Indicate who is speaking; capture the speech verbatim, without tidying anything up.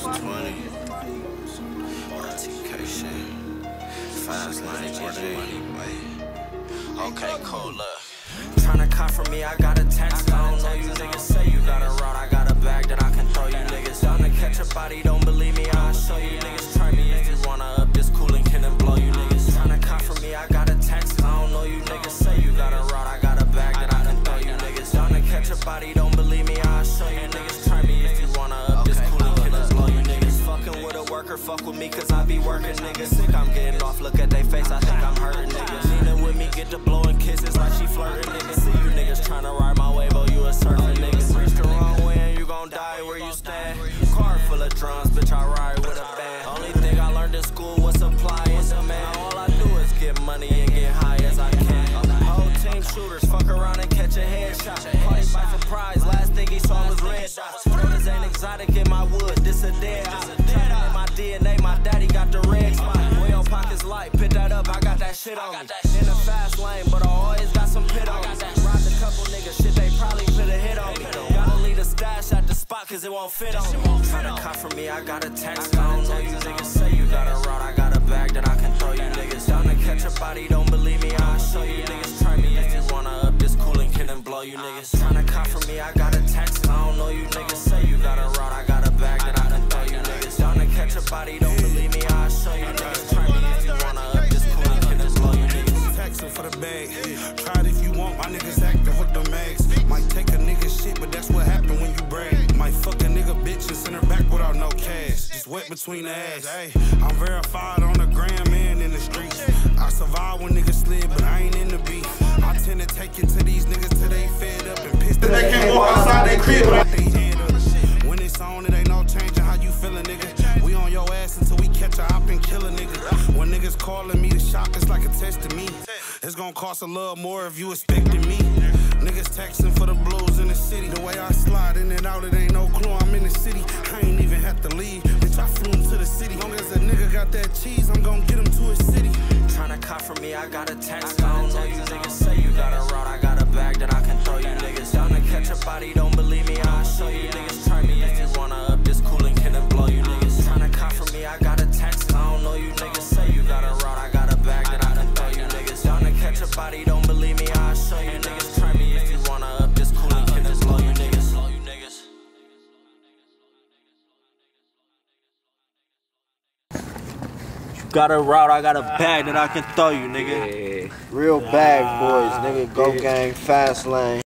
Speaker 1: twenty. R T K shit. Fast lane, G G. Okay, cool, look. Tryna cop from me, I got a text. I don't know you niggas say you got a route. I got a bag that I can throw you niggas. Down to catch a body, don't believe me, I'll show you niggas. Try me if you wanna up this cooling can and blow you niggas. Tryna cop from me, I got a text. I don't know you niggas say you got a route. I got a bag that I can throw you niggas. Down to catch a body, don't believe me, I'll show you niggas. Try me if you wanna up this cooling can and blow you niggas. Fucking with a worker, fuck with me cause I be working niggas. Sick, I'm getting off, look at they face, I think I'm hurting niggas. Leaning with me, get to blowing kisses like she flirting niggas. See you niggas tryna ride my wave, oh you a surfing niggas. Reach the wrong way and you gon' die where you stand. Car full of drums, bitch, I ride with a band. Only thing I learned in school was supply and demand. All I do is get money and get high as I can. Whole team shooters, fuck around and catch a headshot. Caught him by surprise, last thing he saw was red dots. Brothers ain't exotic in my wood, this a dead eye. Counting in my D N A, my daddy got the red spot. Way on pockets light, pick that up, I got that shit on me. In a fast lane, but I always got some pit on me. Ride a couple niggas, shit they probably could've hit on me. Gotta leave the stash at the spot cause it won't fit on me. Tryna cop from me, I got a text. I don't know you niggas say you got a route. I got a bag that I can throw you niggas. Down to catch a body, don't believe me, I'll show you niggas. Try me if you wanna up this cooling can and blow you niggas. Tryna cop from me, I got a text. I don't know you niggas say you got a route. I got a bag that I can throw you niggas. Down to catch a body, don't believe me, I'll show you niggas. Try me if you wanna up this cooling can and blow you niggas.
Speaker 2: Texting for the bag. Try it if you want, my niggas acting with the mags. Might take a nigga shit, but that's what happen when you brag. Might fuck a nigga bitch and send her back without no cash. Just wet between the ass. Hey, I'm verified on the gram and in the streets. I survive when niggas slid, but I ain't in the beef. I tend to take it to these niggas till they fed up and pissed. They can't walk outside they crib without they hand up. When it's on, it ain't no changing how you feeling, nigga. We on your ass until we catch a hop and kill a nigga. When niggas calling me to shop, it's like a test to me. It's gonna cost a little more if you expecting me. Niggas texting for the blues in the city. The way I slide in and out, it ain't no clue I'm in the city. I ain't even have to leave, bitch, I flew him to the city. Long as a nigga got that cheese, I'm gonna get him to his city.
Speaker 1: Tryna cop from me, I got a text. I don't know you niggas say you got a route. I got a bag that I can throw you niggas. Down to catch a body, don't believe me, I'll show you niggas. Try me if you wanna up this cooling can and blow you niggas. Tryna cop from me, I got a text. I don't know you niggas say you got a route. I got a bag that I can throw you niggas. Down to catch a body, don't believe me, I'll show you niggas. Try me if you wanna up this cooling can and blow you niggas. Blow you niggas. Got a route, I got a bag that I can throw you, nigga.
Speaker 3: Yeah. Real bag boys, nigga. Go gang, fast lane.